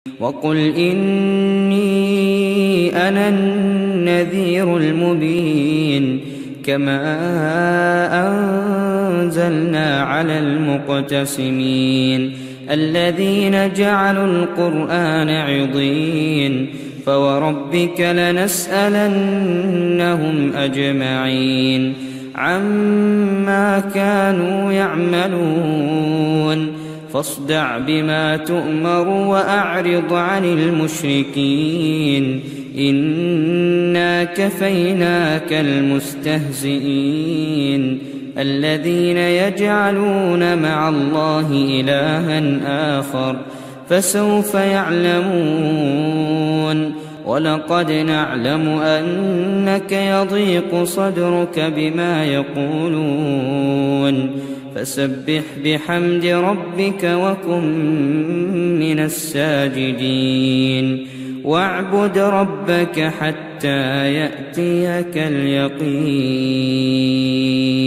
وقل إني أنا النذير المبين كما أنزلنا على المقتسمين الذين جعلوا القرآن عضين فوربك لنسألنهم أجمعين عما كانوا يعملون فاصدع بما تؤمر وأعرض عن المشركين إنا كفيناك المستهزئين الذين يجعلون مع الله إلها آخر فسوف يعلمون ولقد نعلم أنك يضيق صدرك بما يقولون فسبح بحمد ربك وكن من الساجدين واعبد ربك حتى يأتيك اليقين.